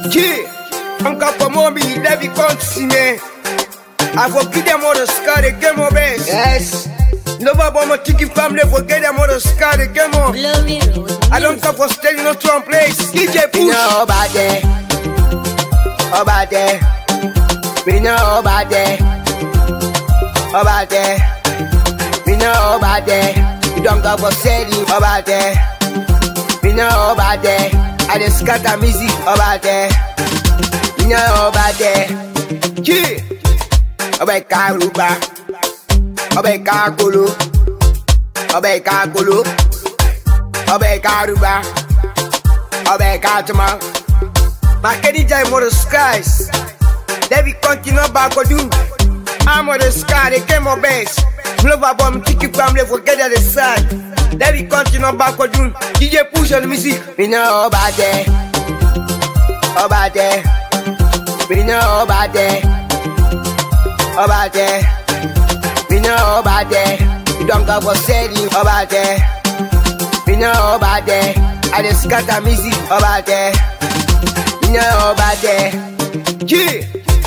Yeah, encore pour moi, mais il devait continuer. Avo ki dem on the sky, they get more best. Yes. Nobody want to keep family forget them on the sky, they get more. I don't come for staying no to one place. DJ Push. We know about that. About that. We know about that. About that. We know about that. You don't come for steady. About that. We know about that. I just got the music. About that. We know about that. Yeah. Ọbẹ̀ Karuba, ọbẹ̀ Kakolo, ọbẹ̀ Kakolo, ọbẹ̀ Karuba, ọbẹ̀ Katuma. Makeni jai more the skies. They be continue back or do. I'm on the sky, they get more best. Global bomb, kick you family forget the side. They be continue back or do. DJ Push on the music. We know about that. About that. We know about that. About that. We know about that. You don't go for steady. About that. We know about that. I just got the music. About that. We know about that. Yeah.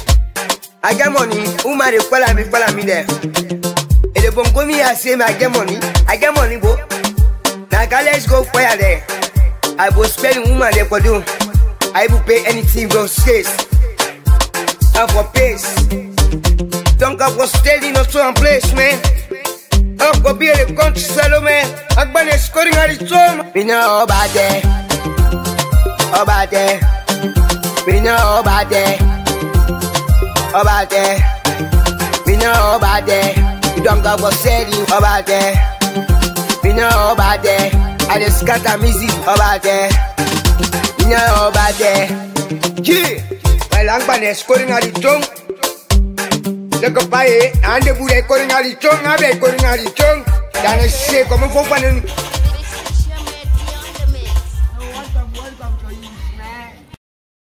I get money. Woman, they follow me there. And they won't go me and say, I get money. I get money, bro. Now, let's go fire there. I will spend woman there for do. I will pay anything from space. And for pace. Don't go for steady, not to one place, man. I'm going to be in the country, man. I'm going to scoring at the time. We know about that. About that. We know about that. About that. We know about that. You don't go for steady. About that. We know about that. I just got the music. About that. We know about that. Yeah. Well, I'm going to scoring at the time. Look up by it, and the boy calling out the tongue, I be calling out the tongue. Then I say, come on,